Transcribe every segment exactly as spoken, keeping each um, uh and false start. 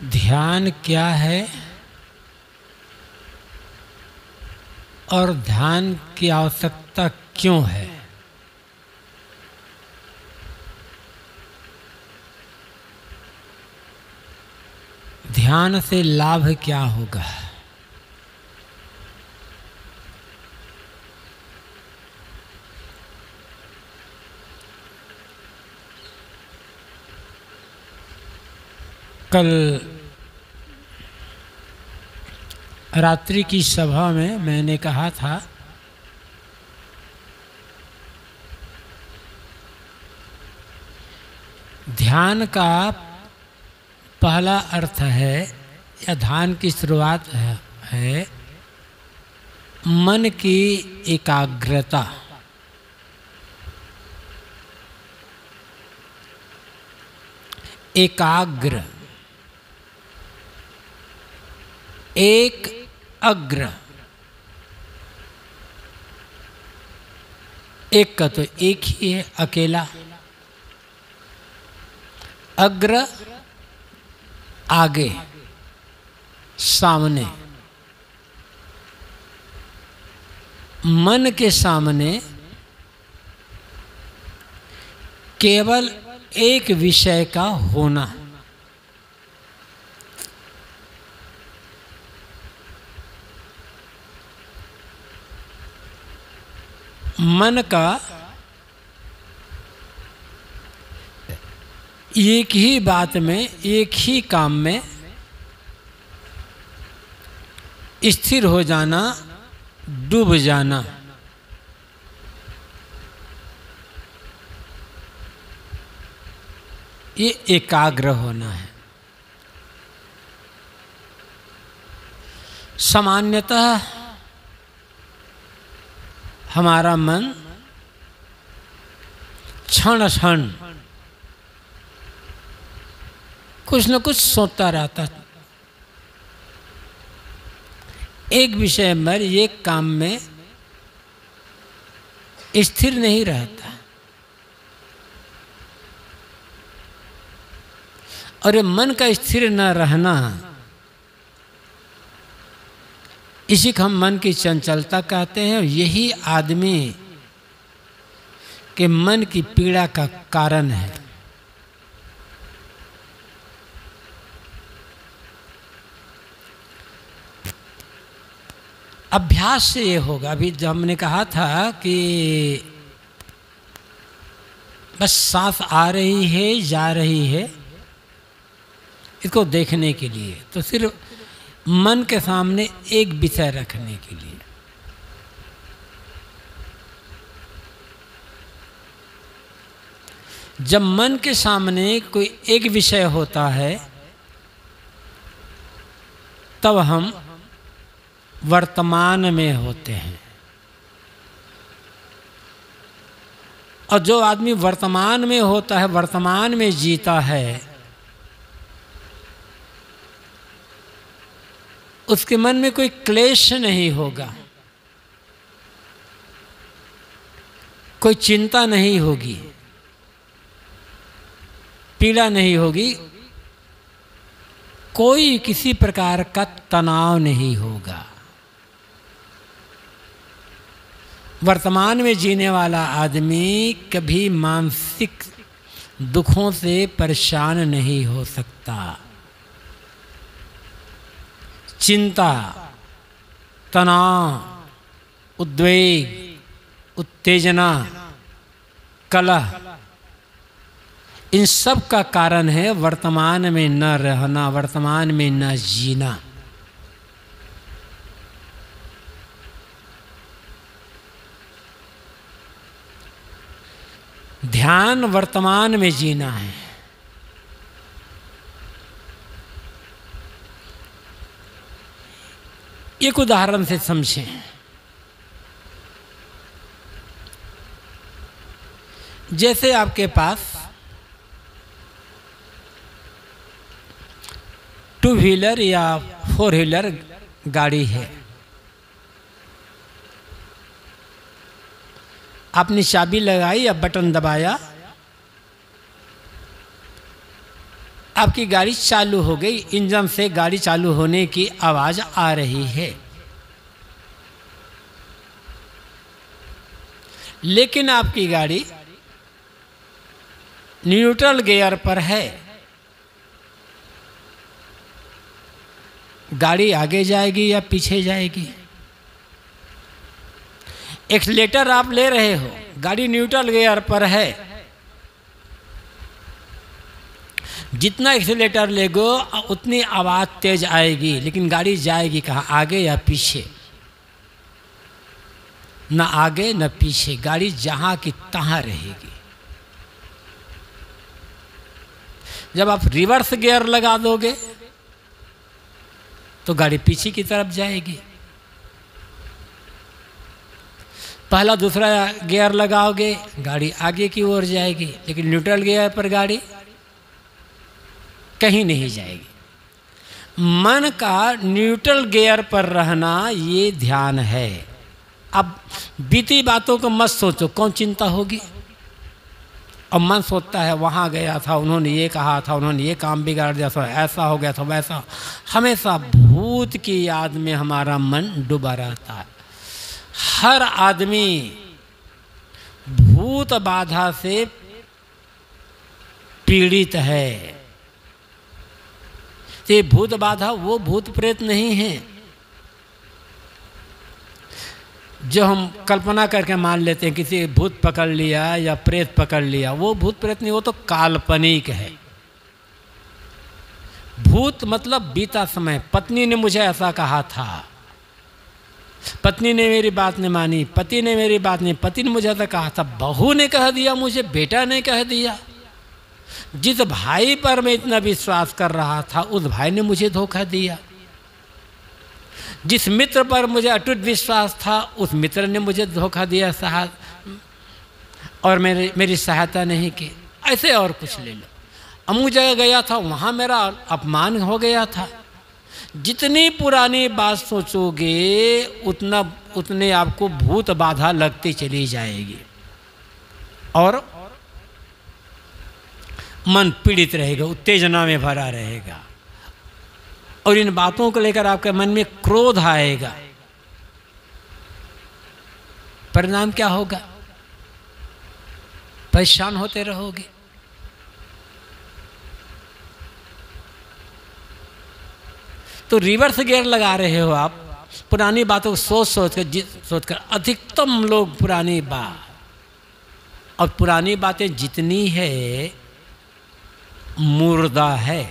ध्यान क्या है और ध्यान की आवश्यकता क्यों है? ध्यान से लाभ क्या होगा? कल रात्रि की सभा में मैंने कहा था ध्यान का पहला अर्थ है या ध्यान की शुरुआत है, है मन की एकाग्रता। एकाग्र, एक अग्र, एक का तो एक ही है अकेला, अग्र आगे सामने, मन के सामने केवल एक विषय का होना। मन का एक ही बात में, एक ही काम में स्थिर हो जाना, डूब जाना। ये एकाग्र होना है। सामान्यतः हमारा मन क्षण क्षण कुछ न कुछ सोचता रहता, एक विषय में, एक काम में स्थिर नहीं रहता। और ये मन का स्थिर न रहना, इसी को हम मन की चंचलता कहते हैं। यही आदमी के मन की पीड़ा का कारण है। अभ्यास से ये होगा। अभी जब हमने कहा था कि बस सांस आ रही है, जा रही है, इसको देखने के लिए, तो सिर्फ मन के सामने एक विषय रखने के लिए। जब मन के सामने कोई एक विषय होता है तब हम वर्तमान में होते हैं। और जो आदमी वर्तमान में होता है, वर्तमान में जीता है, उसके मन में कोई क्लेश नहीं होगा, कोई चिंता नहीं होगी, पीड़ा नहीं होगी, कोई किसी प्रकार का तनाव नहीं होगा। वर्तमान में जीने वाला आदमी कभी मानसिक दुखों से परेशान नहीं हो सकता। चिंता, तनाव, उद्वेग, उत्तेजना, कलह, इन सब का कारण है वर्तमान में न रहना, वर्तमान में न जीना। ध्यान वर्तमान में जीना है। एक उदाहरण से समझें। जैसे आपके पास टू व्हीलर या फोर व्हीलर गाड़ी है, आपने चाबी लगाई या बटन दबाया, आपकी गाड़ी चालू हो गई, इंजन से गाड़ी चालू होने की आवाज़ आ रही है, लेकिन आपकी गाड़ी न्यूट्रल गियर पर है। गाड़ी आगे जाएगी या पीछे जाएगी? एक्सीलेटर आप ले रहे हो, गाड़ी न्यूट्रल गियर पर है, जितना एक्सीलेटर लेगो उतनी आवाज़ तेज आएगी, लेकिन गाड़ी जाएगी कहाँ, आगे या पीछे? न आगे न पीछे, गाड़ी जहाँ की तहाँ रहेगी। जब आप रिवर्स गियर लगा दोगे तो गाड़ी पीछे की तरफ जाएगी। पहला दूसरा गियर लगाओगे, गाड़ी आगे की ओर जाएगी, लेकिन न्यूट्रल गियर पर गाड़ी कहीं नहीं जाएगी। मन का न्यूट्रल गियर पर रहना ये ध्यान है। अब बीती बातों को मत सोचो, कौन चिंता होगी। अब मन सोचता है वहाँ गया था, उन्होंने ये कहा था, उन्होंने ये काम बिगाड़ दिया था, ऐसा हो गया था, वैसा। हमेशा भूत की याद में हमारा मन डूबा रहता है। हर आदमी भूत बाधा से पीड़ित है। ये भूत बाधा वो भूत प्रेत नहीं है जो हम कल्पना करके मान लेते हैं किसी भूत पकड़ लिया या प्रेत पकड़ लिया। वो भूत प्रेत नहीं, वो तो काल्पनिक है। भूत मतलब बीता समय। पत्नी ने मुझे ऐसा कहा था, पत्नी ने मेरी बात नहीं मानी, पति ने मेरी बात नहीं, पति ने मुझे ऐसा कहा था, बहू ने कह दिया मुझे, बेटा ने कह दिया। जिस भाई पर मैं इतना विश्वास कर रहा था उस भाई ने मुझे धोखा दिया। जिस मित्र पर मुझे अटूट विश्वास था उस मित्र ने मुझे धोखा दिया सहा और मेरी मेरी सहायता नहीं की। ऐसे और कुछ ले लो। अमुक जगह गया था, वहाँ मेरा अपमान हो गया था। जितनी पुरानी बात सोचोगे उतना उतने आपको भूत बाधा लगती चली जाएगी और मन पीड़ित रहेगा, उत्तेजना में भरा रहेगा और इन बातों को लेकर आपके मन में क्रोध आएगा। परिणाम क्या होगा? परेशान होते रहोगे। तो रिवर्स गियर लगा रहे हो आप, पुरानी बातों को सोच सोच कर सोच कर। अधिकतम लोग पुरानी बात और पुरानी बातें जितनी है मुर्दा है।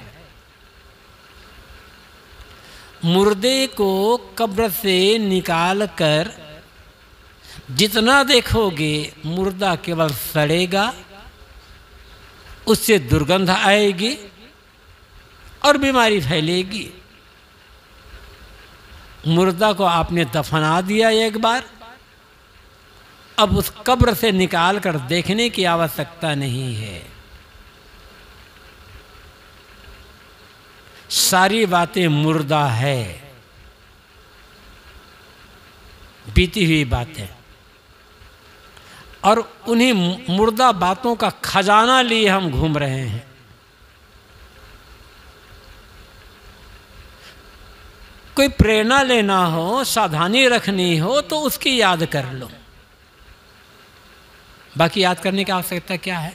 मुर्दे को कब्र से निकाल कर जितना देखोगे मुर्दा केवल सड़ेगा, उससे दुर्गंध आएगी और बीमारी फैलेगी। मुर्दा को आपने दफना दिया एक बार, अब उस कब्र से निकाल कर देखने की आवश्यकता नहीं है। सारी बातें मुर्दा है, बीती हुई बातें, और उन्हीं मुर्दा बातों का खजाना लिए हम घूम रहे हैं। कोई प्रेरणा लेना हो, सावधानी रखनी हो तो उसकी याद कर लो। बाकी याद करने की आवश्यकता क्या है?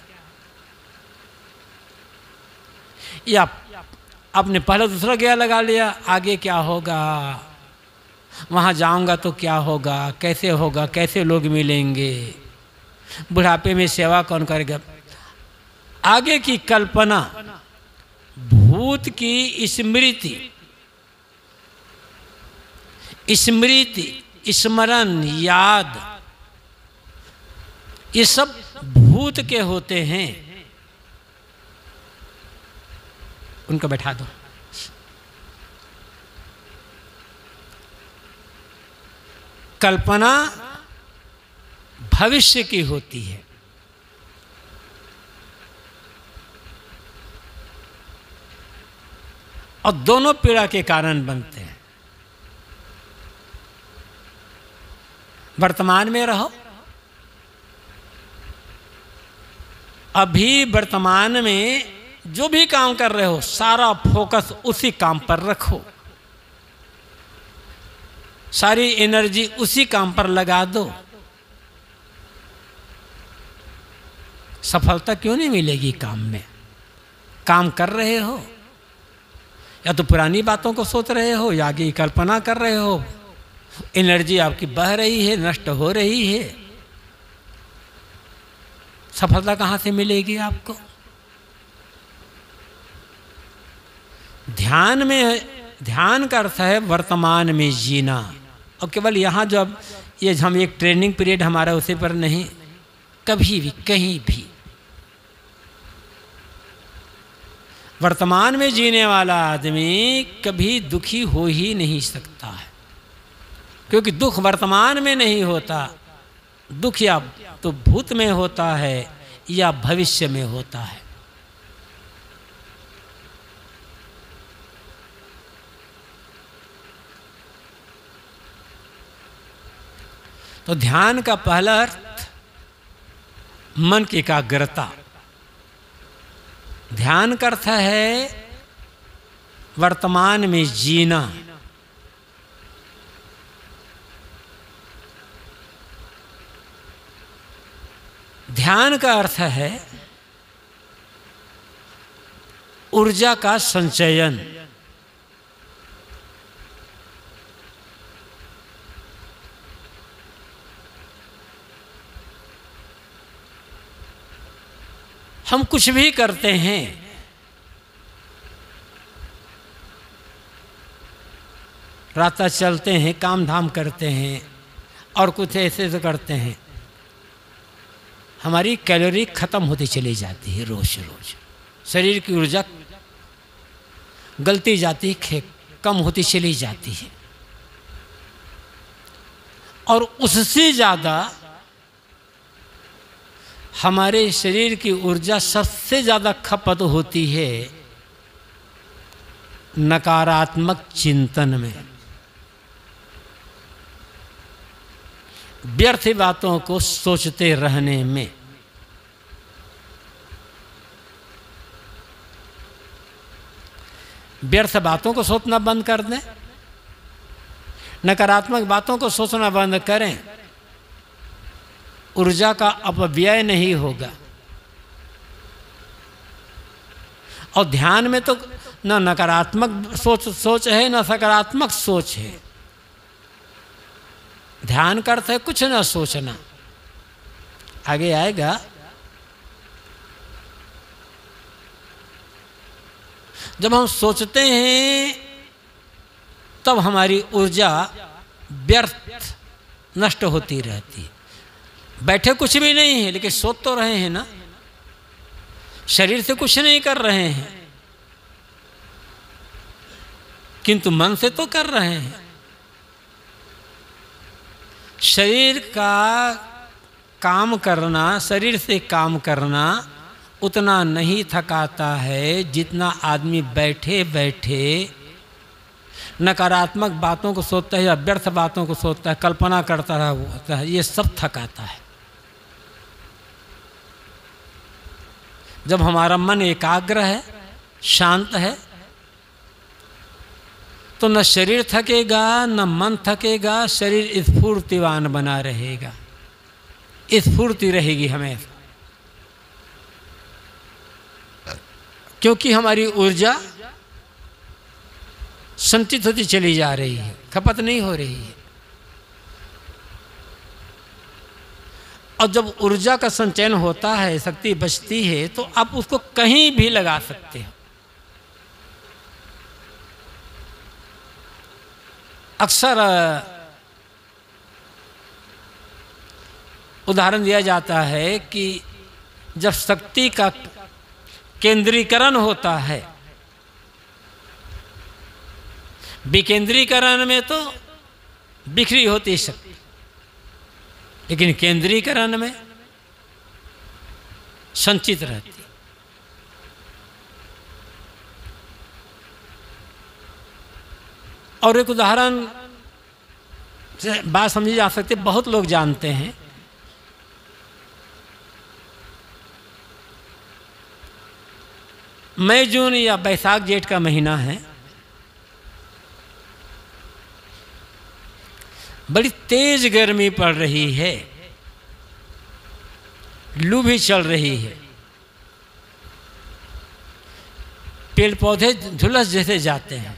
या आपने पहले दूसरा गियर लगा लिया, आगे क्या होगा, वहाँ जाऊंगा तो क्या होगा, कैसे होगा, कैसे लोग मिलेंगे, बुढ़ापे में सेवा कौन करेगा। आगे की कल्पना, भूत की स्मृति, स्मृति, स्मरण, याद, ये सब भूत के होते हैं। उनको बैठा दो। कल्पना भविष्य की होती है और दोनों पीड़ा के कारण बनते हैं। वर्तमान में रहो। अभी वर्तमान में जो भी काम कर रहे हो सारा फोकस उसी काम पर रखो, सारी एनर्जी उसी काम पर लगा दो। सफलता क्यों नहीं मिलेगी काम में? काम कर रहे हो या तो पुरानी बातों को सोच रहे हो या आगे की कल्पना कर रहे हो, एनर्जी आपकी बह रही है, नष्ट हो रही है। सफलता कहाँ से मिलेगी आपको? ध्यान में, ध्यान का अर्थ है वर्तमान में जीना। और केवल यहाँ जो अब ये हम एक ट्रेनिंग पीरियड हमारा उसी पर नहीं, कभी भी कहीं भी वर्तमान में जीने वाला आदमी कभी दुखी हो ही नहीं सकता है, क्योंकि दुख वर्तमान में नहीं होता। दुख या तो भूत में होता है या भविष्य में होता है। तो ध्यान का पहला अर्थ मन की एकाग्रता। ध्यान का अर्थ है वर्तमान में जीना। ध्यान का अर्थ है ऊर्जा का संचयन। हम कुछ भी करते हैं, रास्ता चलते हैं, काम धाम करते हैं और कुछ ऐसे से करते हैं, हमारी कैलोरी खत्म होती चली जाती है। रोज रोज शरीर की ऊर्जा गलती जाती है, कम होती चली जाती है। और उससे ज़्यादा हमारे शरीर की ऊर्जा सबसे ज़्यादा खपत होती है नकारात्मक चिंतन में, व्यर्थ बातों को सोचते रहने में। व्यर्थ बातों को सोचना बंद कर दें, नकारात्मक बातों को सोचना बंद करें, ऊर्जा का अपव्यय नहीं होगा। और ध्यान में तो न नकारात्मक सोच सोच है न सकारात्मक सोच है। ध्यान का अर्थ है कुछ न सोचना। आगे आएगा। जब हम सोचते हैं तब हमारी ऊर्जा व्यर्थ नष्ट होती रहती है। बैठे कुछ भी नहीं है लेकिन सोच तो रहे हैं ना, शरीर से कुछ नहीं कर रहे हैं किंतु मन से तो कर रहे हैं। शरीर का काम करना, शरीर से काम करना उतना नहीं थकाता है जितना आदमी बैठे बैठे नकारात्मक बातों को सोचता है या व्यर्थ बातों को सोचता है, कल्पना करता रहता है। ये सब थकाता है। जब हमारा मन एकाग्र है, शांत है, तो न शरीर थकेगा न मन थकेगा, शरीर स्फूर्तिवान बना रहेगा, स्फूर्ति रहेगी हमेशा, क्योंकि हमारी ऊर्जा संचित होती चली जा रही है, खपत नहीं हो रही है। और जब ऊर्जा का संचयन होता है, शक्ति बचती है, तो आप उसको कहीं भी लगा सकते हो। अक्सर उदाहरण दिया जाता है कि जब शक्ति का केंद्रीकरण होता है, विकेंद्रीकरण में तो बिखरी होती शक्ति, लेकिन केंद्रीकरण में संचित रहती। और एक उदाहरण से बात समझी जा सकती है, बहुत लोग जानते हैं। मई जून या बैसाख जेठ का महीना है, बड़ी तेज गर्मी पड़ रही है, लू भी चल रही है, पेड़ पौधे झुलस जैसे जाते हैं,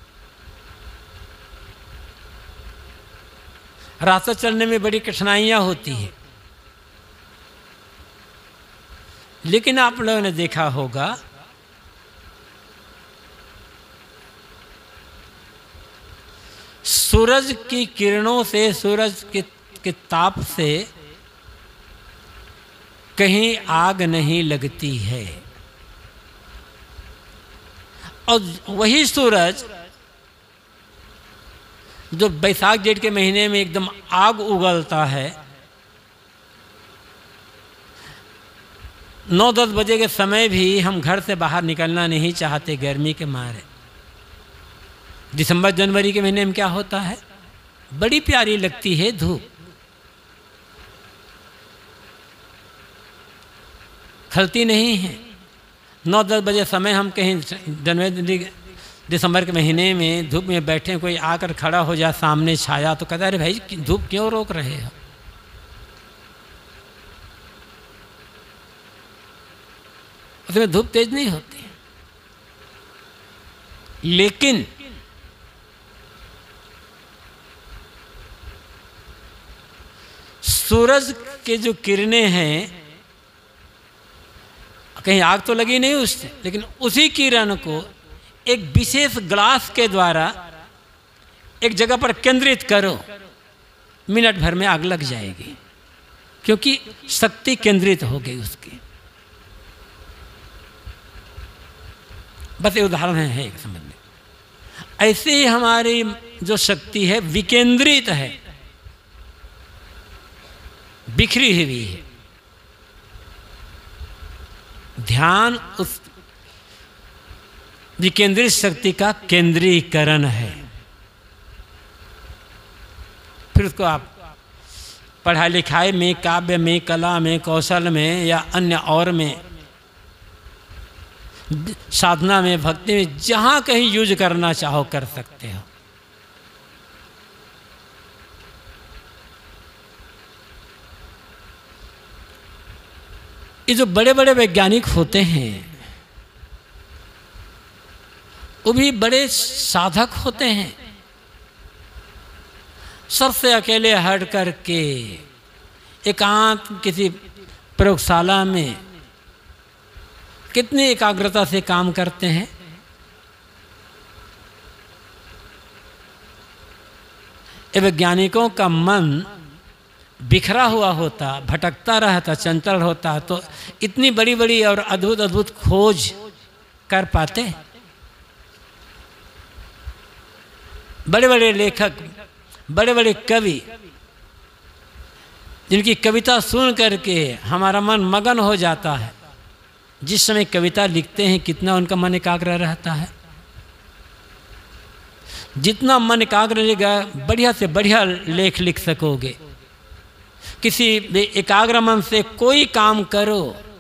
रास्ता चलने में बड़ी कठिनाइयां होती है। लेकिन आप लोगों ने देखा होगा सूरज की किरणों से, सूरज के, के ताप से कहीं आग नहीं लगती है, और वही सूरज जो बैसाख जेठ के महीने में एकदम आग उगलता है, नौ दस बजे के समय भी हम घर से बाहर निकलना नहीं चाहते गर्मी के मारे। दिसंबर जनवरी के महीने में क्या होता है, बड़ी प्यारी लगती है धूप, खलती नहीं है। नौ दस बजे समय हम कहीं जनवरी दिसंबर के महीने में धूप में बैठे, कोई आकर खड़ा हो जाए सामने छाया तो कहता है अरे भाई धूप क्यों रोक रहे हो। उसमें धूप तेज नहीं होती, लेकिन सूरज के जो किरणें हैं, कहीं आग तो लगी नहीं उससे, लेकिन उसी किरण को एक विशेष ग्लास के द्वारा एक जगह पर केंद्रित करो, मिनट भर में आग लग जाएगी, क्योंकि शक्ति केंद्रित हो गई उसकी। बस ये उदाहरण है एक समझ में। ऐसे ही हमारी जो शक्ति है विकेंद्रित है, बिखरी हुई है। ध्यान उस विकेंद्रित शक्ति का केंद्रीकरण है। फिर उसको आप पढ़ाई लिखाई में, काव्य में, कला में, कौशल में या अन्य और में, साधना में, भक्ति में, जहाँ कहीं यूज करना चाहो कर सकते हो। ये जो बड़े बड़े वैज्ञानिक होते हैं वो भी बड़े साधक होते हैं। सबसे अकेले हट करके एकांत किसी प्रयोगशाला में कितनी एकाग्रता से काम करते हैं। ये वैज्ञानिकों का मन बिखरा हुआ होता, भटकता रहता, चंचल होता, तो इतनी बड़ी बड़ी और अद्भुत अद्भुत खोज कर पाते। बड़े बड़े लेखक, बड़े बड़े कवि, जिनकी कविता सुन करके हमारा मन मगन हो जाता है, जिस समय कविता लिखते हैं कितना उनका मन एकाग्र रहता है। जितना मन एकाग्र रहेगा बढ़िया से बढ़िया लेख लिख सकोगे। किसी एकाग्र मन से कोई काम करो,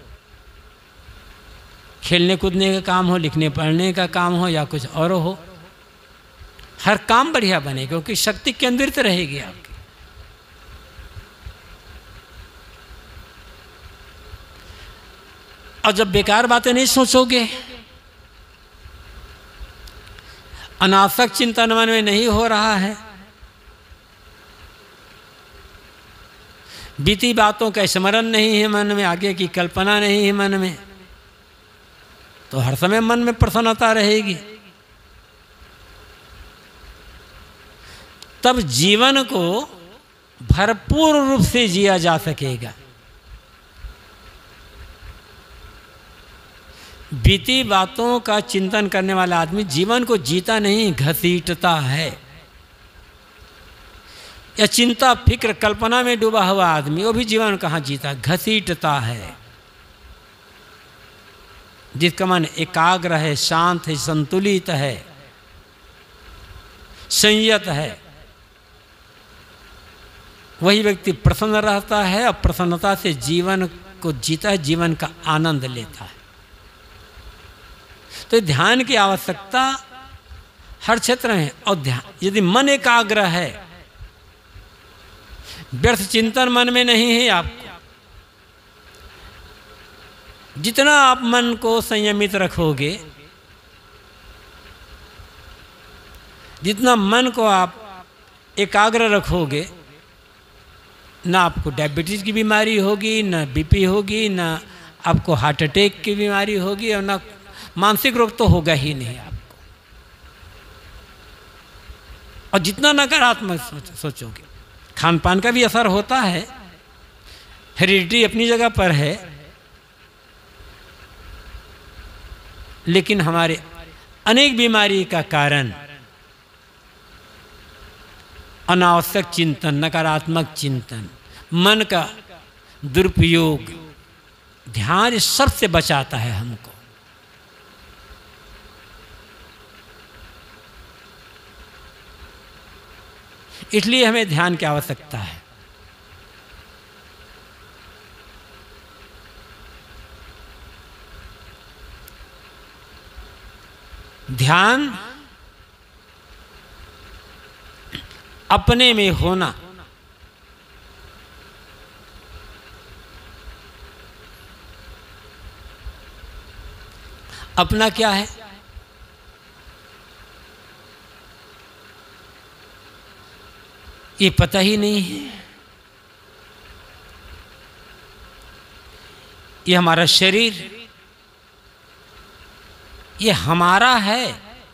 खेलने कूदने का काम हो, लिखने पढ़ने का काम हो या कुछ और हो, हर काम बढ़िया बनेगा, क्योंकि शक्ति केंद्रित रहेगी आपकी। और जब बेकार बातें नहीं सोचोगे, अनावश्यक चिंतन मन में नहीं हो रहा है, बीती बातों का स्मरण नहीं है मन में, आगे की कल्पना नहीं है मन में, तो हर समय मन में प्रसन्नता रहेगी। तब जीवन को भरपूर रूप से जिया जा सकेगा। बीती बातों का चिंतन करने वाला आदमी जीवन को जीता नहीं, घसीटता है। या चिंता, फिक्र, कल्पना में डूबा हुआ आदमी, वो भी जीवन कहाँ जीता, घसीटता है। जिसका मन एकाग्र है, शांत है, संतुलित है, संयत है, वही व्यक्ति प्रसन्न रहता है और प्रसन्नता से जीवन को जीता है, जीवन का आनंद लेता है। तो ध्यान की आवश्यकता हर क्षेत्र में। और ध्यान यदि मन एकाग्र है, व्यर्थ चिंतन मन में नहीं है आपको, जितना आप मन को संयमित रखोगे, जितना मन को आप एकाग्र रखोगे, ना आपको डायबिटीज़ की बीमारी होगी, ना बीपी होगी, ना आपको हार्ट अटैक की बीमारी होगी, और ना मानसिक रोग तो होगा ही नहीं आपको। और जितना नकारात्मक सोच, सोचोगे, खान पान का भी असर होता है, हेरिडिटी अपनी जगह पर है, लेकिन हमारे अनेक बीमारी का कारण अनावश्यक चिंतन, नकारात्मक चिंतन, मन का दुरुपयोग। ध्यान इस सब से बचाता है हमको। इसलिए हमें ध्यान की आवश्यकता है। ध्यान अपने में होना, अपना क्या है? ये पता ही नहीं है। ये हमारा शरीर, ये हमारा है,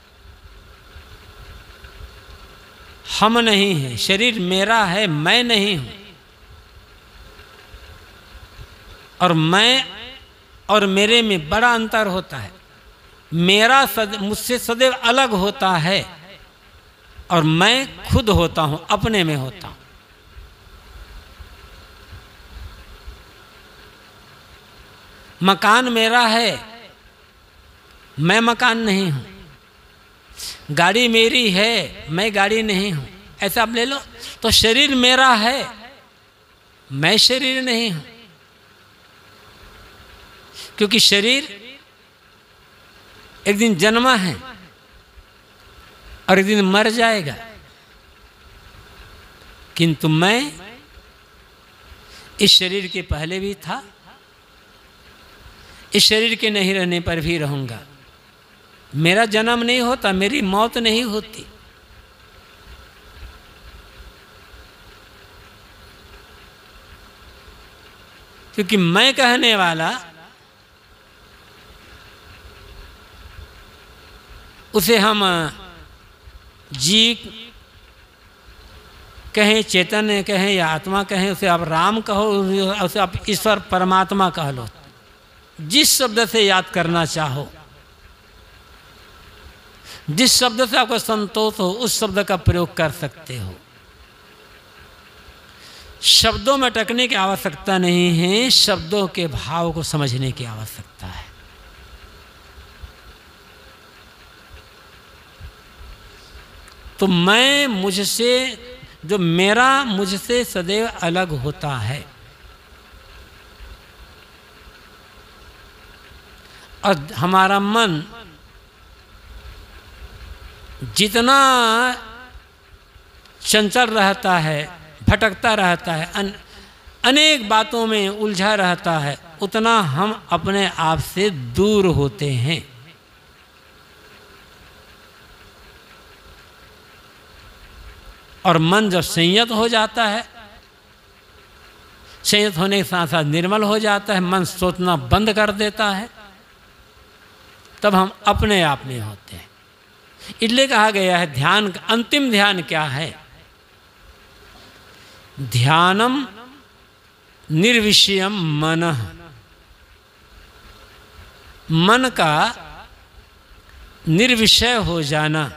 हम नहीं हैं। शरीर मेरा है, मैं नहीं हूं। और मैं और मेरे में बड़ा अंतर होता है। मेरा सद, मुझसे सदैव अलग होता है, और मैं खुद होता हूं, अपने में होता हूं। मकान मेरा है, मैं मकान नहीं हूं। गाड़ी मेरी है, मैं गाड़ी नहीं हूं। ऐसा आप ले लो। तो शरीर मेरा है, मैं शरीर नहीं हूं। क्योंकि शरीर एक दिन जन्मा है और एक दिन मर जाएगा, किंतु मैं इस शरीर के पहले भी था, इस शरीर के नहीं रहने पर भी रहूंगा। मेरा जन्म नहीं होता, मेरी मौत नहीं होती। क्योंकि मैं कहने वाला, उसे हम जीव कहें, चैतन्य कहें या आत्मा कहें, उसे आप राम कहो, उसे आप ईश्वर परमात्मा कह लो, जिस शब्द से याद करना चाहो, जिस शब्द से आपको संतोष हो, उस शब्द का प्रयोग कर सकते हो। शब्दों में अटकने की आवश्यकता नहीं है, शब्दों के भाव को समझने की आवश्यकता है। तो मैं मुझसे, जो मेरा मुझसे सदैव अलग होता है, और हमारा मन जितना चंचल रहता है, भटकता रहता है, अन, अनेक बातों में उलझा रहता है, उतना हम अपने आप से दूर होते हैं। और मन जब संयत हो जाता है, संयत होने के साथ साथ निर्मल हो जाता है, मन सोचना बंद कर देता है, तब हम अपने आप में होते हैं। इसलिए कहा गया है ध्यान, अंतिम ध्यान क्या है? ध्यानम निर्विषयम मनः। मन का निर्विषय हो जाना।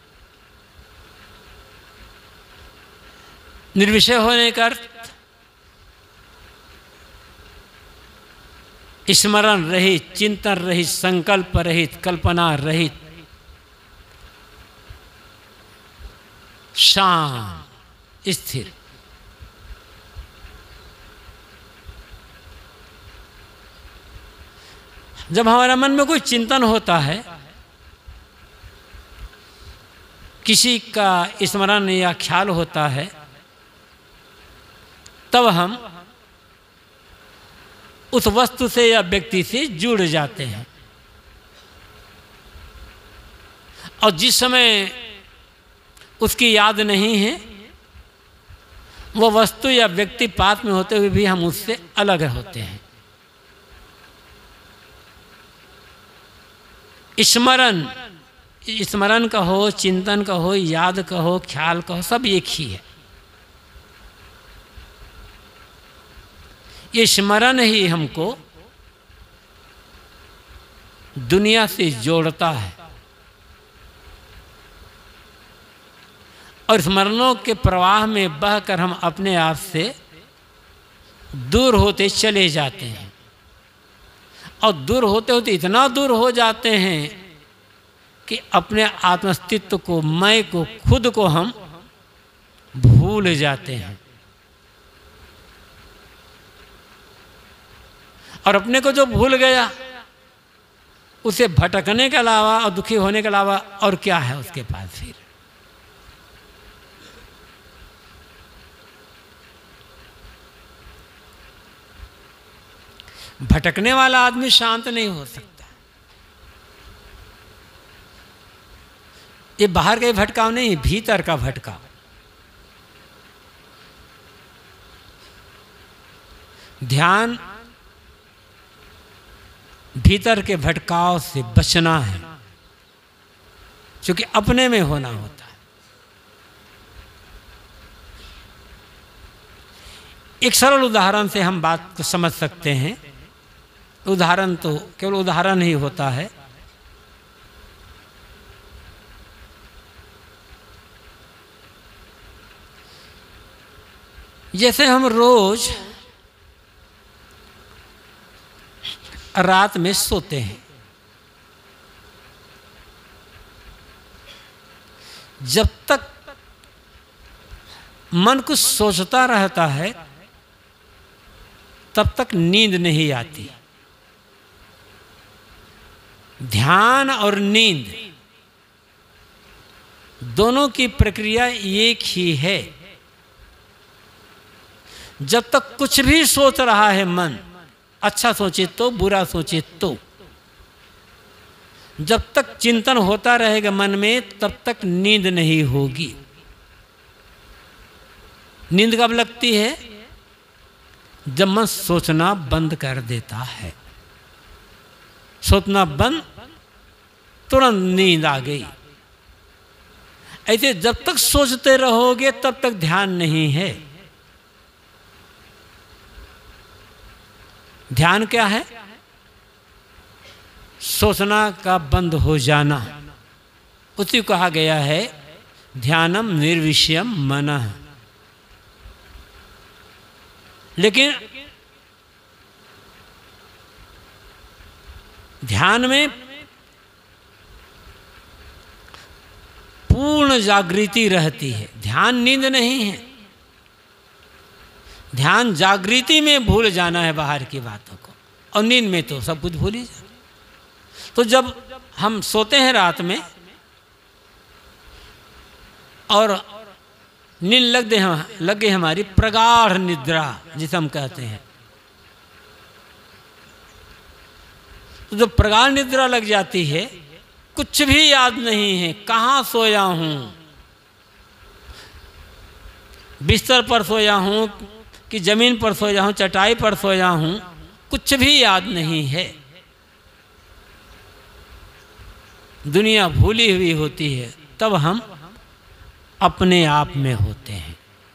निर्विषय होने का अर्थ स्मरण रहित, चिंतन रहित, संकल्प रहित, कल्पना रहित, शांत, स्थिर। जब हमारा मन में कोई चिंतन होता है किसी का स्मरण या ख्याल होता है तब हम उस वस्तु से या व्यक्ति से जुड़ जाते हैं। और जिस समय उसकी याद नहीं है, वो वस्तु या व्यक्ति पास में होते हुए भी हम उससे अलग होते हैं। स्मरण, स्मरण कहो, चिंतन कहो, याद कहो, ख्याल कहो, सब एक ही है। ये स्मरण ही हमको दुनिया से जोड़ता है और स्मरणों के प्रवाह में बहकर हम अपने आप से दूर होते चले जाते हैं। और दूर होते होते इतना दूर हो जाते हैं कि अपने आत्मस्तित्व को, मैं को, खुद को हम भूल जाते हैं। और अपने को जो भूल गया उसे भटकने के अलावा और दुखी होने के अलावा और क्या है उसके पास फिर। भटकने वाला आदमी शांत नहीं हो सकता। ये बाहर का भटकाव नहीं, भीतर का भटकाव। ध्यान भीतर के भटकाव से बचना है, क्योंकि अपने में होना होता है। एक सरल उदाहरण से हम बात को समझ सकते हैं। उदाहरण तो केवल उदाहरण ही होता है। जैसे हम रोज रात में सोते हैं, जब तक मन कुछ सोचता रहता है तब तक नींद नहीं आती। ध्यान और नींद दोनों की प्रक्रिया एक ही है। जब तक कुछ भी सोच रहा है मन, अच्छा सोचे तो, बुरा सोचे तो, जब तक चिंतन होता रहेगा मन में तब तक नींद नहीं होगी। नींद कब लगती है? जब मन सोचना बंद कर देता है। सोचना बंद, तुरंत नींद आ गई। ऐसे जब तक सोचते रहोगे तब तक ध्यान नहीं है। ध्यान क्या है? सोचना का बंद हो जाना। उसी को कहा गया है ध्यानम निर्विषयम मनः। लेकिन ध्यान में पूर्ण जागृति रहती है। ध्यान नींद नहीं है। ध्यान जागृति में भूल जाना है बाहर की बातों को, और नींद में तो सब कुछ भूल ही जाना। तो जब हम सोते हैं रात में और नींद लग दे लग गई हमारी प्रगाढ़ निद्रा जिसे हम कहते हैं, तो जब प्रगाढ़ निद्रा लग जाती है, कुछ भी याद नहीं है, कहाँ सोया हूँ, बिस्तर पर सोया हूँ कि जमीन पर सोया हूँ, चटाई पर सोया हूँ, कुछ भी याद नहीं है। दुनिया भूली हुई होती है, तब हम अपने आप में होते हैं।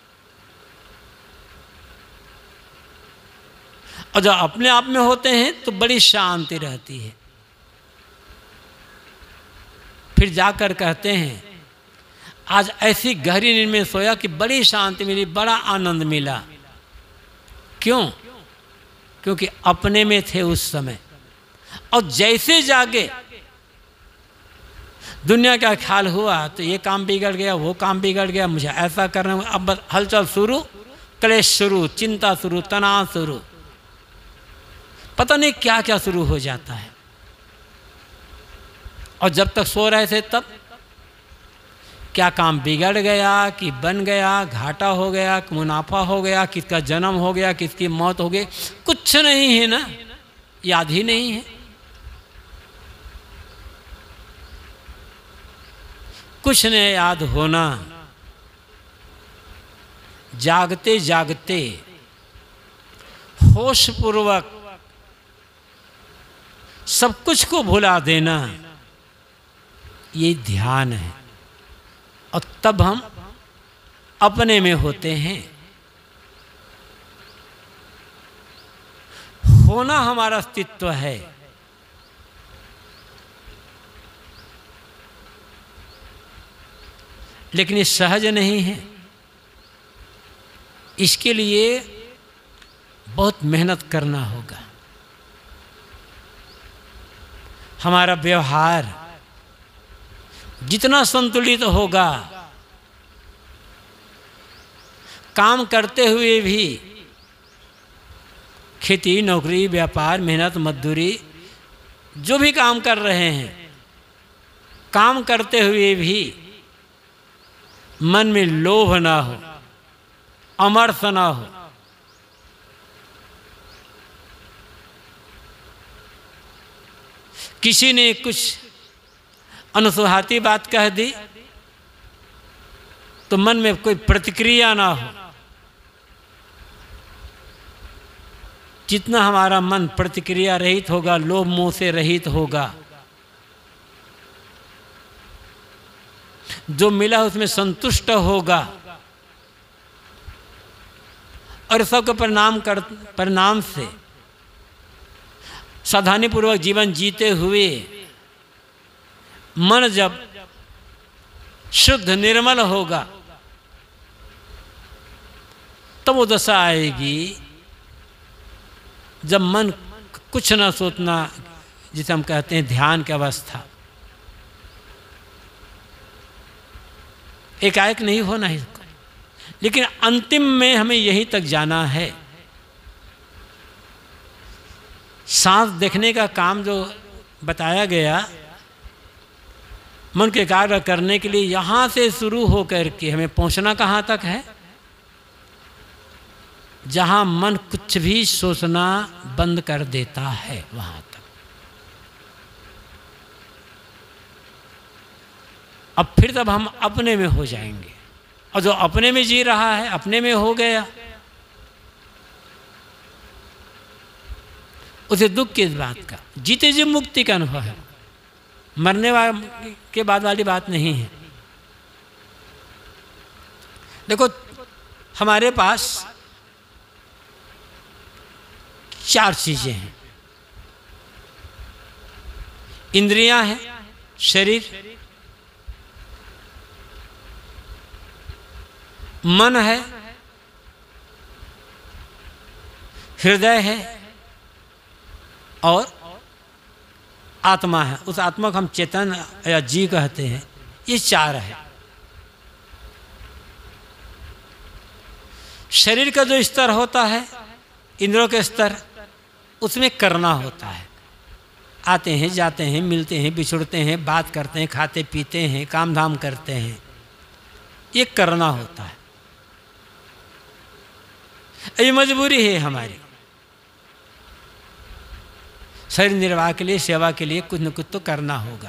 और जब अपने आप में होते हैं तो बड़ी शांति रहती है। फिर जाकर कहते हैं आज ऐसी गहरी नींद में सोया कि बड़ी शांति मिली, बड़ा आनंद मिला। क्यों? क्योंकि अपने में थे उस समय। और जैसे जागे दुनिया का ख्याल हुआ तो ये काम बिगड़ गया, वो काम बिगड़ गया, मुझे ऐसा करना, अब बस हलचल शुरू, क्लेश शुरू, चिंता शुरू, तनाव शुरू, पता नहीं क्या क्या शुरू हो जाता है। और जब तक सो रहे थे तब क्या काम बिगड़ गया कि बन गया, घाटा हो गया कि मुनाफा हो गया, किसका जन्म हो गया, किसकी मौत हो गई, कुछ नहीं है ना, याद ही नहीं है। कुछ नहीं याद होना, जागते जागते होश पूर्वक सब कुछ को भुला देना, ये ध्यान है। और तब हम अपने में होते हैं। होना हमारा अस्तित्व है। लेकिन ये सहज नहीं है। इसके लिए बहुत मेहनत करना होगा। हमारा व्यवहार जितना संतुलित होगा, काम करते हुए भी, खेती, नौकरी, व्यापार, मेहनत, मजदूरी, जो भी काम कर रहे हैं, काम करते हुए भी मन में लोभ ना हो, अमर्ष ना हो। किसी ने कुछ अनुसुहाती बात कह दी तो मन में कोई प्रतिक्रिया ना हो। जितना हमारा मन प्रतिक्रिया रहित होगा, लोभ मोह से रहित होगा, जो मिला उसमें संतुष्ट होगा और सबके परिणाम कर परिणाम से सावधानी पूर्वक जीवन जीते हुए मन जब शुद्ध निर्मल होगा, तब वो दशा आएगी जब मन कुछ ना सोचना, जिसे हम कहते हैं ध्यान की अवस्था। एकाएक नहीं होना है इसको, लेकिन अंतिम में हमें यहीं तक जाना है। सांस देखने का काम जो बताया गया, मन के कार्य करने के लिए यहाँ से शुरू होकर के हमें पहुँचना कहाँ तक है? जहाँ मन कुछ भी सोचना बंद कर देता है, वहाँ तक। अब फिर तब हम अपने में हो जाएंगे, और जो अपने में जी रहा है अपने में हो गया, उसे दुख किस बात का? जीते जी मुक्ति का अनुभव है, मरने वाले के बाद वाली बात नहीं है। देखो, हमारे पास चार चीजें हैं। इंद्रियां हैं, शरीर, मन है, हृदय है और आत्मा है। उस आत्मा को हम चेतन या जी कहते हैं। ये चार है। शरीर का जो स्तर होता है, इंद्रियों के स्तर, उसमें करना होता है। आते हैं, जाते हैं, मिलते हैं, बिछुड़ते हैं, बात करते हैं, खाते पीते हैं, काम धाम करते हैं, ये करना होता है। ये मजबूरी है हमारी। शरीर निर्वाह के लिए, सेवा के लिए कुछ न कुछ तो करना होगा।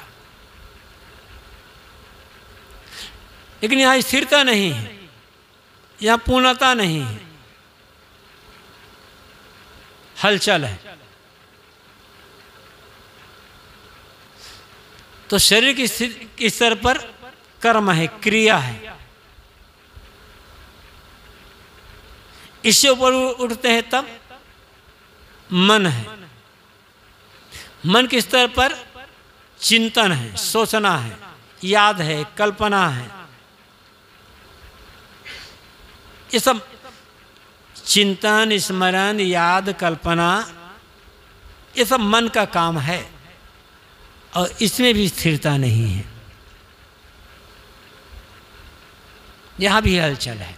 लेकिन यहाँ स्थिरता नहीं है, यहाँ पूर्णता नहीं है, हलचल है। तो शरीर के स्तर पर कर्म है, क्रिया है। इससे ऊपर उठते हैं तब मन है। मन के स्तर पर चिंतन है, सोचना है, याद है, कल्पना है। ये सब चिंतन, स्मरण, याद, कल्पना, ये सब मन का काम है और इसमें भी स्थिरता नहीं है। यहाँ भी हलचल है।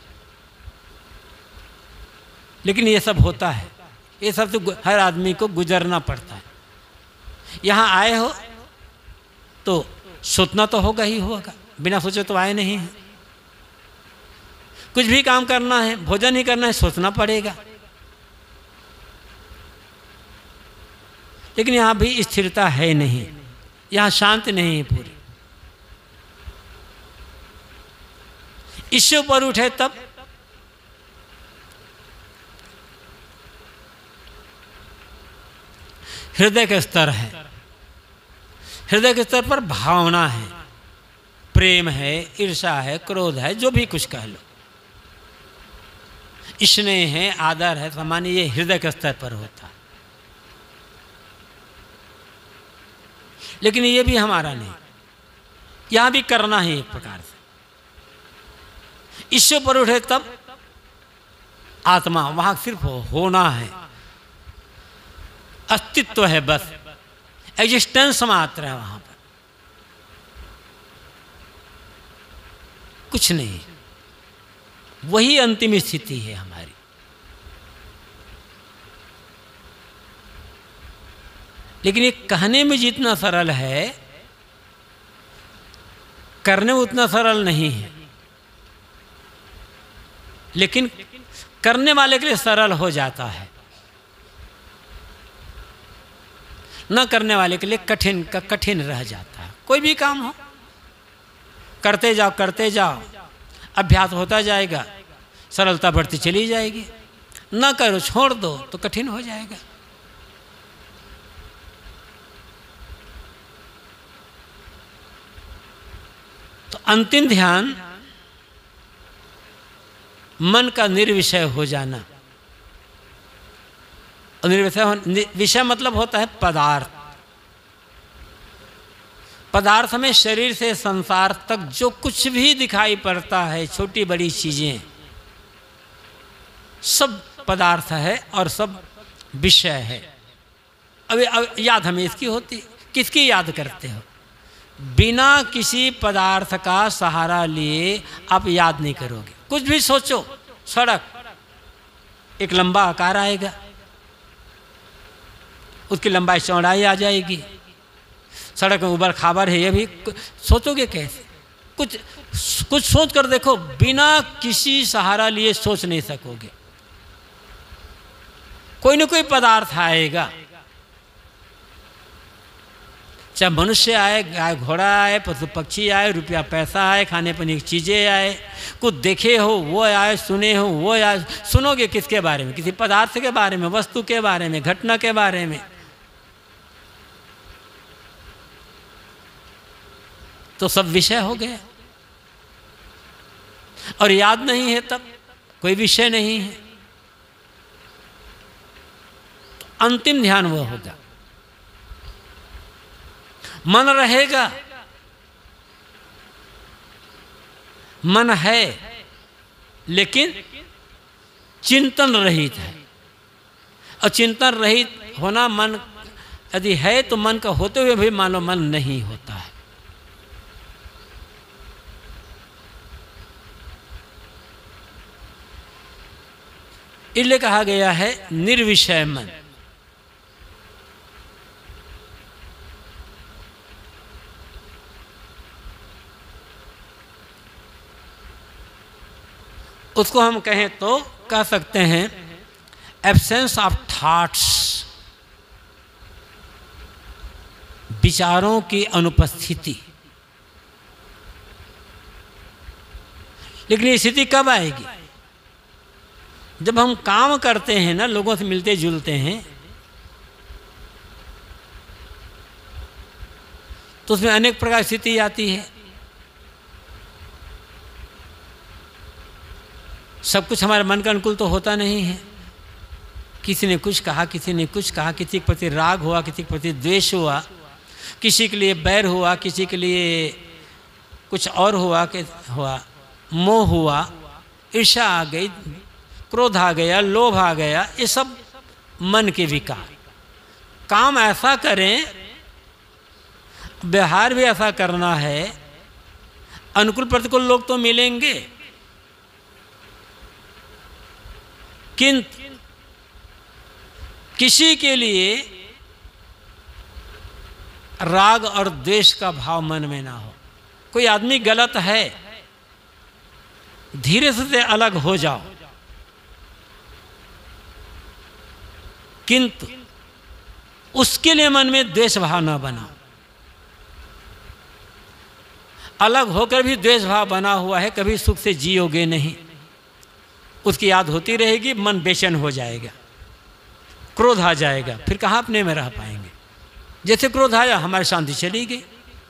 लेकिन ये सब होता है, ये सब तो हर आदमी को गुजरना पड़ता है। यहाँ आए हो तो सोचना तो होगा ही होगा, बिना सोचे तो आए नहीं हैं। कुछ भी काम करना है, भोजन ही करना है, सोचना पड़ेगा। लेकिन यहाँ भी स्थिरता है नहीं, यहाँ शांति नहीं है पूरी। इससे ऊपर उठे तब हृदय के स्तर है, हृदय के स्तर पर भावना है, प्रेम है, ईर्ष्या है, क्रोध है, जो भी कुछ कह लो, स्नेह है, आदर है, सामान्य, ये हृदय के स्तर पर होता है। लेकिन ये भी हमारा नहीं, यहां भी करना है एक प्रकार से। इससे ऊपर उठे तब आत्मा, वहां सिर्फ होना है, अस्तित्व है, बस एग्जिस्टेंस मात्र है वहां पर, कुछ नहीं। वही अंतिम स्थिति है हमारी। लेकिन ये कहने में जितना सरल है, करने में उतना सरल नहीं है। लेकिन करने वाले के लिए सरल हो जाता है, न करने वाले के लिए कठिन का कठिन रह जाता है। कोई भी काम हो, करते जाओ करते जाओ, अभ्यास होता जाएगा, सरलता बढ़ती चली जाएगी। न करो, छोड़ दो तो कठिन हो जाएगा। तो अंतिम ध्यान मन का निर्विषय हो जाना। और निर्विषय, विषय मतलब होता है पदार्थ। पदार्थ में शरीर से संसार तक जो कुछ भी दिखाई पड़ता है, छोटी बड़ी चीजें, सब पदार्थ है और सब विषय है। अब, अब याद हमें इसकी होती, किसकी याद करते हो? बिना किसी पदार्थ का सहारा लिए आप याद नहीं करोगे। कुछ भी सोचो, सड़क, एक लंबा आकार आएगा, उसकी लंबाई चौड़ाई आ जाएगी, सड़क में उबड़ खाबड़ है, ये भी सोचोगे कैसे? कुछ कुछ सोच कर देखो, बिना किसी सहारा लिए सोच नहीं सकोगे। कोई न कोई पदार्थ आएगा, चाहे मनुष्य आए, गाय घोड़ा आए, पशु पक्षी आए, रुपया पैसा आए, खाने पीने की चीज़ें आए, कुछ देखे हो वो आए, सुने हो वो आए। सुनोगे किसके बारे में? किसी पदार्थ के बारे में, वस्तु के बारे में, घटना के बारे में। तो सब विषय हो गया। और याद नहीं है तब कोई विषय नहीं है। तो अंतिम ध्यान वो होगा, मन रहेगा, मन है लेकिन चिंतन रहित है। और चिंतन रहित होना, मन यदि है तो मन का होते हुए भी मानो मन नहीं होता है। इसलिए कहा गया है निर्विषय मन। उसको हम कहें तो कह सकते हैं एब्सेंस ऑफ थॉट्स, विचारों की अनुपस्थिति। लेकिन ये स्थिति कब आएगी? जब हम काम करते हैं ना, लोगों से मिलते जुलते हैं, तो उसमें अनेक प्रकार की स्थिति आती है। सब कुछ हमारे मन का अनुकूल तो होता नहीं है। किसी ने कुछ कहा, किसी ने कुछ कहा, किसी के प्रति राग हुआ, किसी के प्रति द्वेष हुआ, किसी के लिए बैर हुआ, किसी के लिए कुछ और हुआ कि हुआ, मोह हुआ, ईर्ष्या आ गई, क्रोध आ गया, लोभ आ गया। ये सब मन के विकार। काम ऐसा करें, व्यवहार भी ऐसा करना है, अनुकूल प्रतिकूल लोग तो मिलेंगे, किंतु किसी के लिए राग और द्वेष का भाव मन में ना हो। कोई आदमी गलत है, धीरे से अलग हो जाओ, किंतु उसके लिए मन में द्वेष भाव न बनाओ। अलग होकर भी द्वेष भाव बना हुआ है, कभी सुख से जियोगे नहीं, उसकी याद होती रहेगी, मन बेचैन हो जाएगा, क्रोध आ जाएगा, फिर कहाँ अपने में रह पाएंगे। जैसे क्रोध आया हमारी शांति चली गई।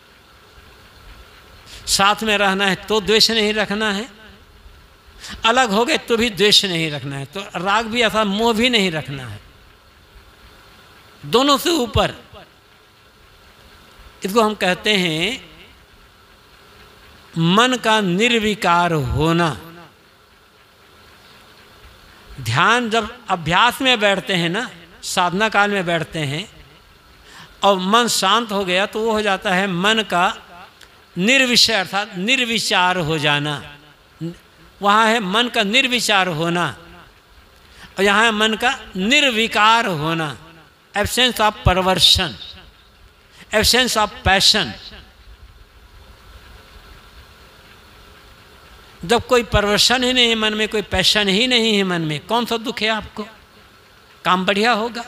साथ में रहना है तो द्वेष नहीं रखना है, अलग हो गए तो भी द्वेष नहीं रखना है, तो राग भी ऐसा मोह भी नहीं रखना है, दोनों से ऊपर। इसको हम कहते हैं मन का निर्विकार होना। ध्यान जब अभ्यास में बैठते हैं ना, साधना काल में बैठते हैं और मन शांत हो गया तो वो हो जाता है मन का निर्विषय अर्थात निर्विचार हो जाना। वहाँ है मन का निर्विचार होना और यहाँ है मन का निर्विकार होना। Absence of perversion, absence of passion. जब कोई परवर्शन ही नहीं है मन में, कोई पैशन ही नहीं है मन में, कौन सा दुख है आपको? काम बढ़िया होगा।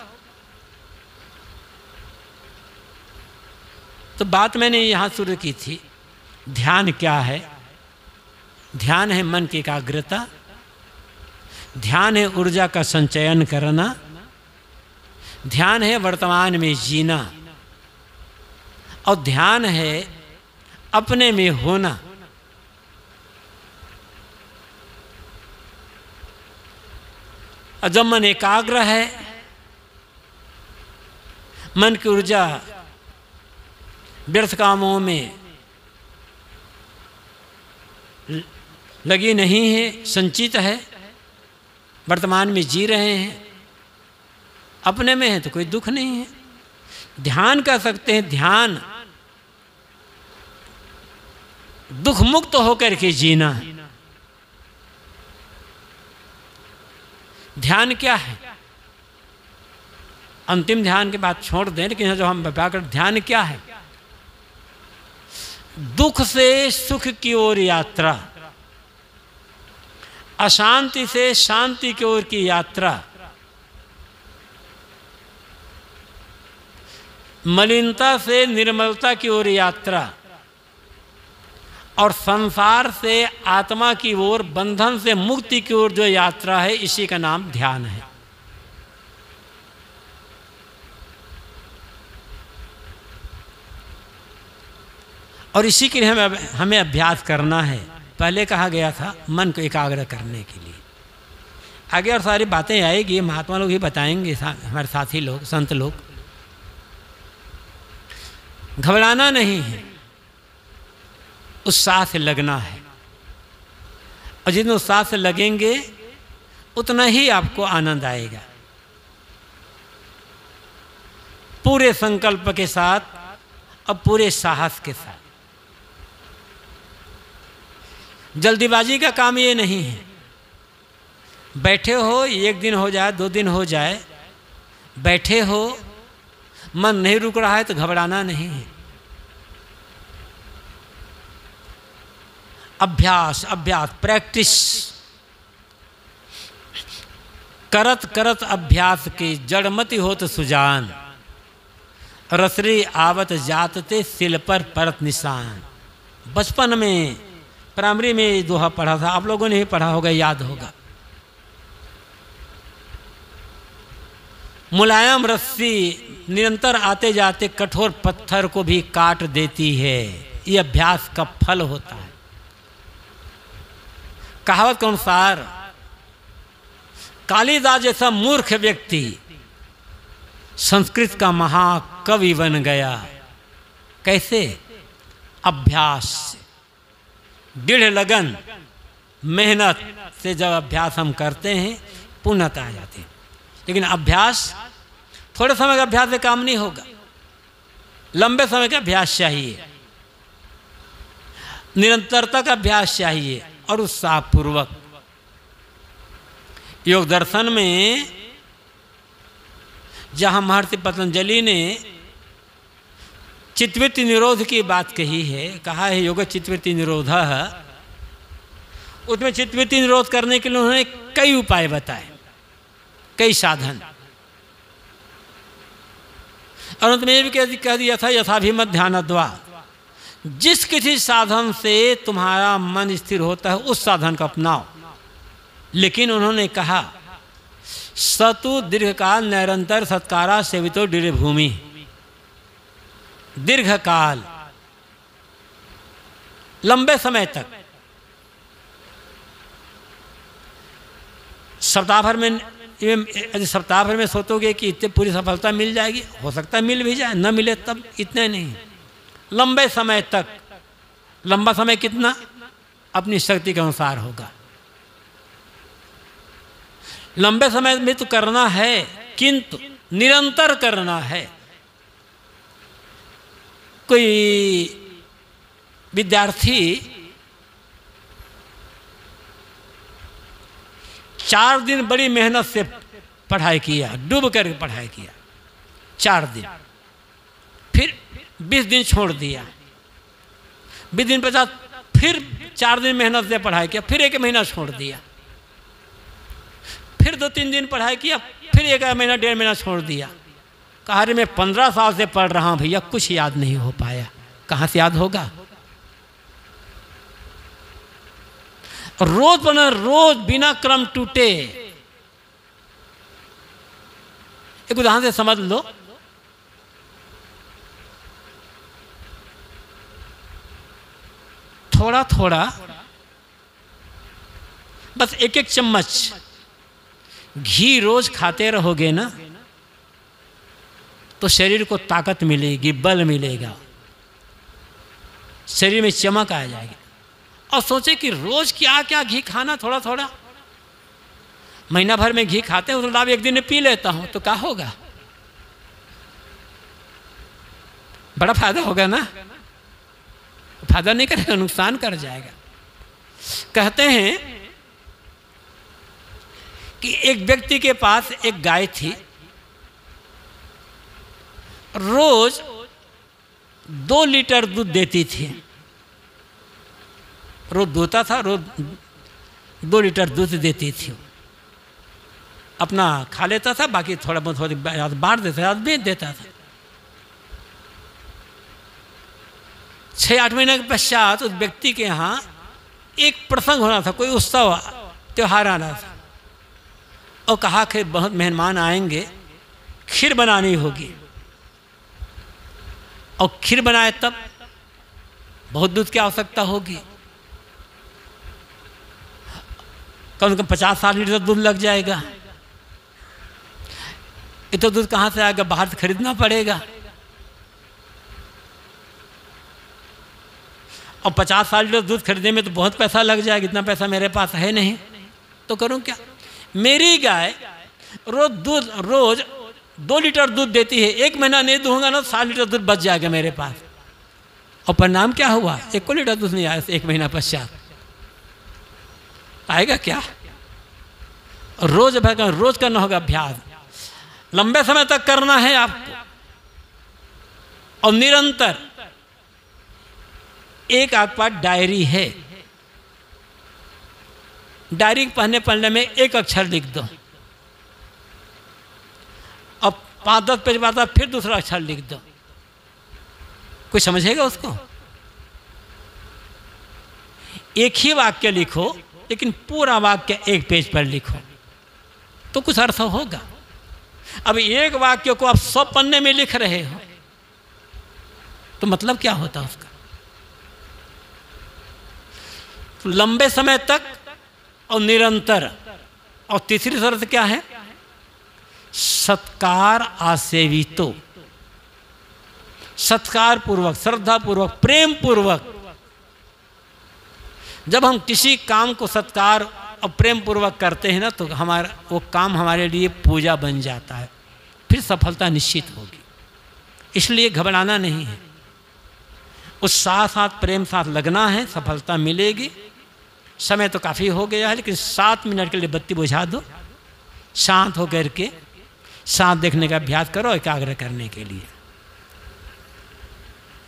तो बात मैंने यहाँ शुरू की थी, ध्यान क्या है? ध्यान है मन की एकाग्रता, ध्यान है ऊर्जा का संचयन करना, ध्यान है वर्तमान में जीना, और ध्यान है अपने में होना। और जब मन एकाग्र है, मन की ऊर्जा व्यर्थ कामों में लगी नहीं है, संचित है, वर्तमान में जी रहे हैं, अपने में है तो कोई दुख नहीं है। ध्यान कर सकते हैं, ध्यान दुख मुक्त होकर के जीना। ध्यान क्या है? अंतिम ध्यान की बात छोड़ दें, लेकिन जो हम व्याकरण, ध्यान क्या है? दुख से सुख की ओर यात्रा, अशांति से शांति की ओर की यात्रा, मलिनता से निर्मलता की ओर यात्रा, और संसार से आत्मा की ओर, बंधन से मुक्ति की ओर जो यात्रा है, इसी का नाम ध्यान है। और इसी के लिए हमें हमें अभ्यास करना है। पहले कहा गया था मन को एकाग्र करने के लिए। आगे और सारी बातें आएगी, महात्मा लोग ही बताएंगे, हमारे साथी लोग, संत लोग। घबराना नहीं है, उत्साह से लगना है, और जितने उत्साह से लगेंगे उतना ही आपको आनंद आएगा। पूरे संकल्प के साथ और पूरे साहस के साथ। जल्दीबाजी का काम ये नहीं है, बैठे हो, एक दिन हो जाए, दो दिन हो जाए, बैठे हो, मन नहीं रुक रहा है तो घबराना नहीं है। अभ्यास अभ्यास प्रैक्टिस, करत करत अभ्यास की जड़मति होत सुजान, रसरी आवत जातते सिल पर परत निशान। बचपन में प्राइमरी में ये दोहा पढ़ा था, आप लोगों ने ही पढ़ा होगा, याद होगा। मुलायम रस्सी निरंतर आते जाते कठोर पत्थर को भी काट देती है, ये अभ्यास का फल होता है। कहावत के अनुसार कालिदास जैसा मूर्ख व्यक्ति संस्कृत का महाकवि बन गया। कैसे? अभ्यास से, दृढ़ लगन, मेहनत से जब अभ्यास हम करते हैं पूर्णता आ जाती है। लेकिन अभ्यास थोड़े समय का अभ्यास से काम नहीं होगा, लंबे समय का अभ्यास चाहिए, निरंतरता का अभ्यास चाहिए और उत्साहपूर्वक। योग दर्शन में जहाँ महर्षि पतंजलि ने चित्तवृत्ति निरोध की बात कही है, कहा है योग चित्तवृत्ति निरोध। उसमें चित्तवृत्ति निरोध करने के लिए उन्होंने कई उपाय बताए, कई साधन, और अंत में ये भी कह दिया था यथाभिमत ध्यानद्वा, जिस किसी साधन से तुम्हारा मन स्थिर होता है उस साधन को अपनाओ। लेकिन उन्होंने कहा सतु दीर्घकाल निरंतर सत्कारा सेवितो दृढ़ भूमि। दीर्घकाल, लंबे समय तक, सप्ताह भर में, यदि सप्ताह भर में सोचोगे कि इतने पूरी सफलता मिल जाएगी, हो सकता है मिल भी जाए, न मिले तब, इतने नहीं, लंबे समय तक। लंबा समय कितना? अपनी शक्ति के अनुसार होगा। लंबे समय में तो करना है, किंतु निरंतर करना है। कोई विद्यार्थी चार दिन बड़ी मेहनत से पढ़ाई किया, डूब कर पढ़ाई किया चार दिन, फिर बीस दिन छोड़ दिया, बीस दिन पचास, फिर चार दिन मेहनत से पढ़ाई किया, फिर एक महीना छोड़ दिया, फिर दो तीन दिन पढ़ाई किया, फिर एक महीना डेढ़ महीना छोड़ दिया। कहा रे मैं पंद्रह साल से पढ़ रहा हूँ भैया, कुछ याद नहीं हो पाया। कहाँ से याद होगा? रोज बना, रोज बिना क्रम टूटे। एक उदाहरण से समझ लो, थोड़ा थोड़ा बस एक एक चम्मच घी रोज खाते रहोगे ना, तो शरीर को ताकत मिलेगी, बल मिलेगा, शरीर में चमक आ जाएगी। और सोचे कि रोज क्या क्या घी खाना, थोड़ा थोड़ा, महीना भर में घी खाते हैं, तो एक दिन में पी लेता हूं तो क्या होगा? बड़ा फायदा होगा ना? फायदा नहीं करेगा, नुकसान कर जाएगा। कहते हैं कि एक व्यक्ति के पास एक गाय थी, रोज दो लीटर दूध देती थी, रोज दूता था, रोज दो लीटर दूध देती थी। अपना खा लेता था, बाकी थोड़ा बहुत बांट देता था, बेच देता था। छः आठ महीने के पश्चात उस व्यक्ति के यहाँ एक प्रसंग होना था, कोई उत्सव त्योहार आना था, और कहा कि बहुत मेहमान आएंगे, खीर बनानी होगी। और खीर बनाए तब बहुत दूध की आवश्यकता होगी, कम से कम पचास साठ लीटर दूध लग जाएगा। इतना दूध कहाँ से आएगा? बाहर से खरीदना पड़ेगा। और पचास साठ लीटर दूध खरीदने में तो बहुत पैसा लग जाएगा, इतना पैसा मेरे पास है नहीं, तो करूं क्या? मेरी गाय रोज दूध रोज दो लीटर दूध देती है, एक महीना नहीं दूंगा ना, साठ लीटर दूध बच जाएगा मेरे पास। और परिणाम क्या हुआ? एक को लीटर दूध नहीं आया एक महीना पश्चात। आएगा क्या? रोज भर रोज करना होगा अभ्यास, लंबे समय तक करना है आपको, और निरंतर। एक आपके पास डायरी है, डायरी पढ़ने पढ़ने में एक अक्षर लिख दो, अब पाँच दस पेज बाद फिर दूसरा अक्षर लिख दो, कोई समझेगा उसको? एक ही वाक्य लिखो, लेकिन पूरा वाक्य एक पेज पर लिखो, तो कुछ अर्थ होगा। अब एक वाक्य को आप सौ पन्ने में लिख रहे हो, तो मतलब क्या होता उसका? तो लंबे समय तक और निरंतर। और तीसरी शर्त क्या है? सत्कार आसेवितो, सत्कार पूर्वक, श्रद्धा पूर्वक, प्रेम पूर्वक। जब हम किसी काम को सत्कार और प्रेम पूर्वक करते हैं ना, तो हमारा वो काम हमारे लिए पूजा बन जाता है, फिर सफलता निश्चित होगी। इसलिए घबराना नहीं है, उस साथ साथ प्रेम साथ लगना है, सफलता मिलेगी। समय तो काफ़ी हो गया है, लेकिन सात मिनट के लिए बत्ती बुझा दो, शांत होकर के साथ देखने का अभ्यास करो, एकाग्र करने के लिए।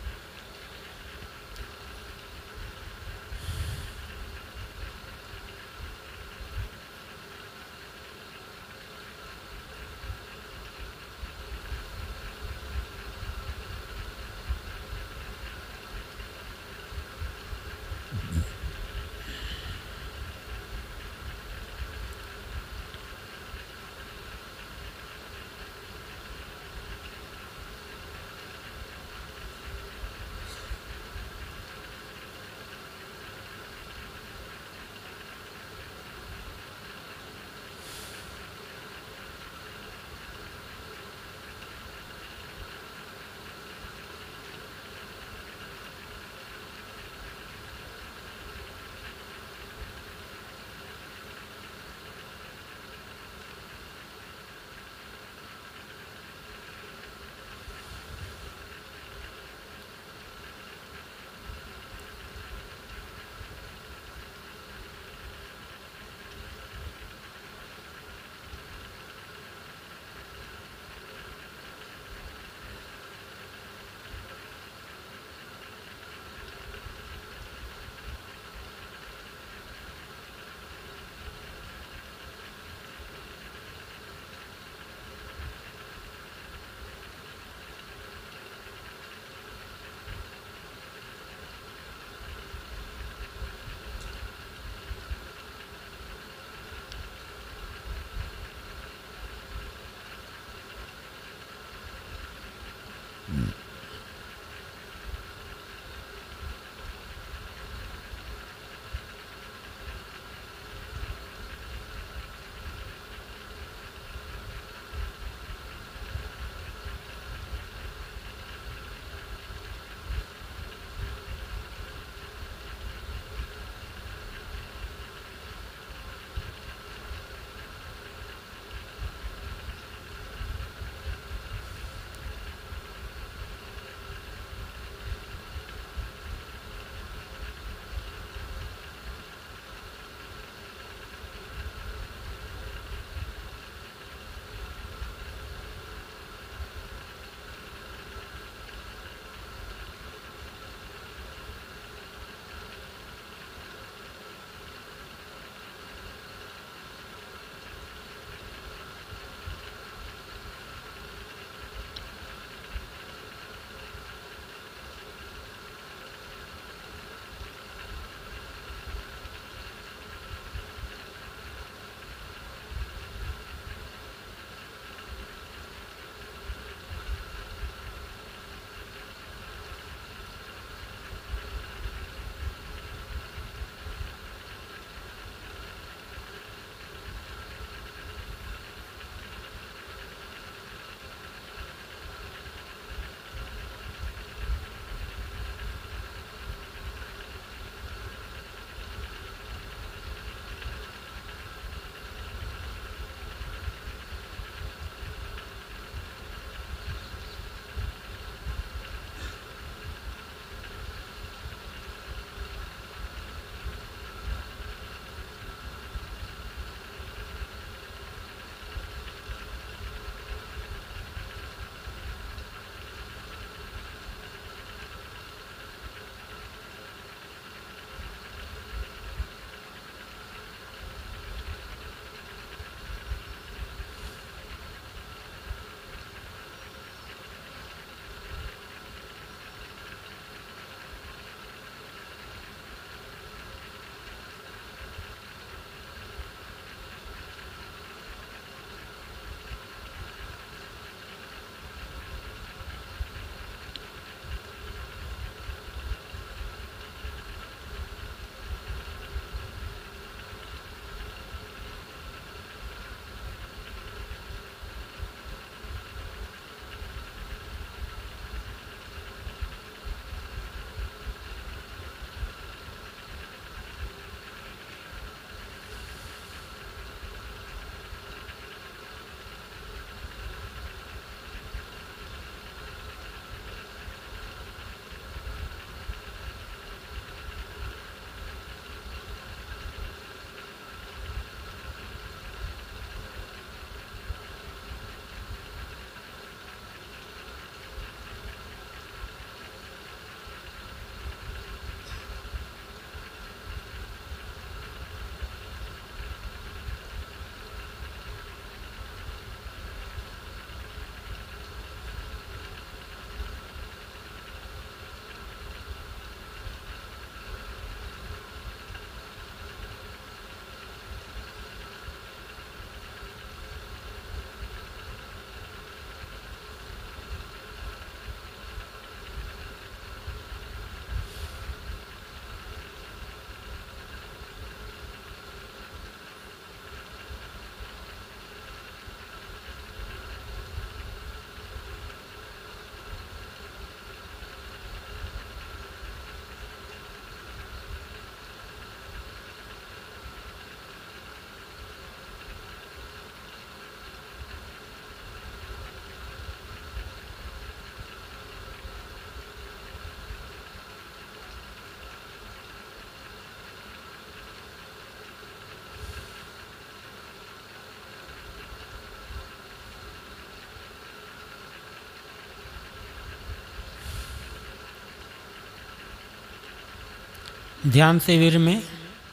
ध्यान शिविर में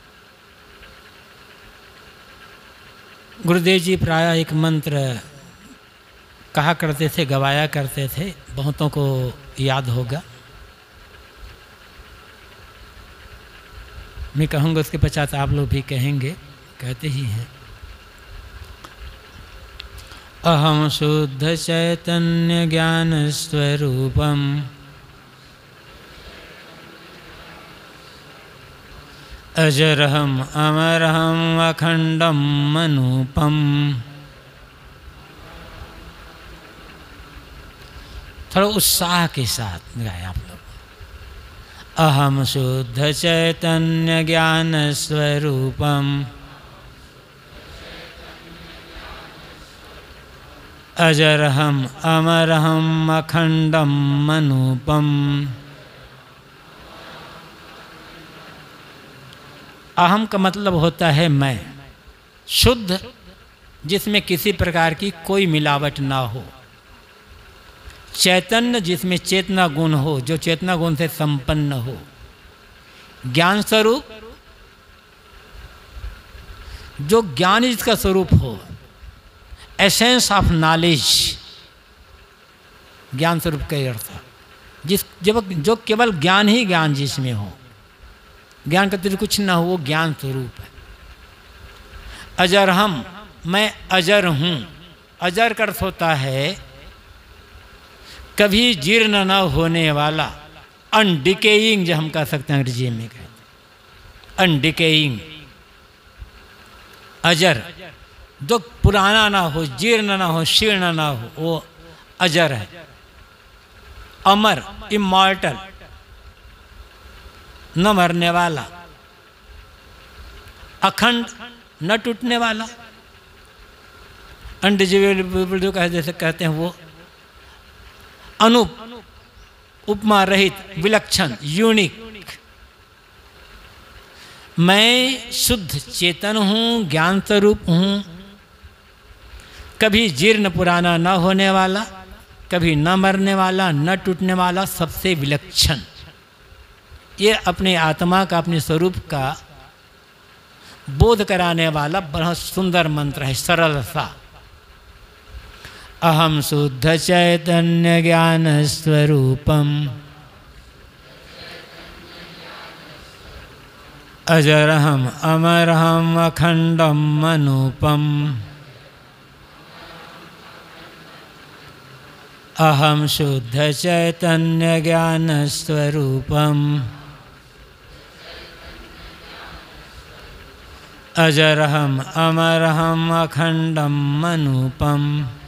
गुरुदेव जी प्रायः एक मंत्र कहा करते थे, गवाया करते थे, बहुतों को याद होगा। मैं कहूँगा उसके पश्चात आप लोग भी कहेंगे, कहते ही हैं। अहम शुद्ध चैतन्य ज्ञान स्वरूपम अजरहम अमरहम अखंडम अनूपम। थोड़ा उत्साह के साथ गाए आप लोग। अहम शुद्ध चैतन्य ज्ञान स्वरूपम अजरहम अमरहम अखंडम अनूपम। अहम का मतलब होता है मैं, शुद्ध जिसमें किसी प्रकार की कोई मिलावट ना हो, चैतन्य जिसमें चेतना गुण हो, जो चेतना गुण से संपन्न हो, ज्ञान स्वरूप जो ज्ञान जिसका स्वरूप हो, एसेंस ऑफ नॉलेज, ज्ञान स्वरूप का अर्थ जिस जब जो केवल ज्ञान ही ज्ञान जिसमें हो, ज्ञान का तो कुछ ना हो, वो ज्ञान स्वरूप है। अजर हम, मैं अजर हूँ। अजर का अर्थ होता है कभी जीर्ण न होने वाला, अनडिकेइंग, जो हम कह सकते हैं अंग्रेजी में कहते हैं अनडिकेइंग। अजर जो पुराना ना हो, जीर्ण ना हो, शीर्ण ना हो, वो अजर है। अमर, इमॉर्टल, न मरने वाला। अखंड, न टूटने वाला। अनडिजिबल जो कहे जैसे कहते हैं वो। अनूप, उपमा रहित, विलक्षण, यूनिक। मैं शुद्ध चेतन हूँ, ज्ञान स्वरूप हूँ, कभी जीर्ण पुराना न होने वाला, कभी न मरने वाला, न टूटने वाला, सबसे विलक्षण। ये अपने आत्मा का, अपने स्वरूप का बोध कराने वाला बहुत सुंदर मंत्र है, सरल सा। अहम शुद्ध चैतन्य ज्ञान स्वरूपम अजरहम अमरहम अखंडम अनूपम। अहम शुद्ध चैतन्य ज्ञान स्वरूपम अजरहम अमरहम अखंडम अनूपम।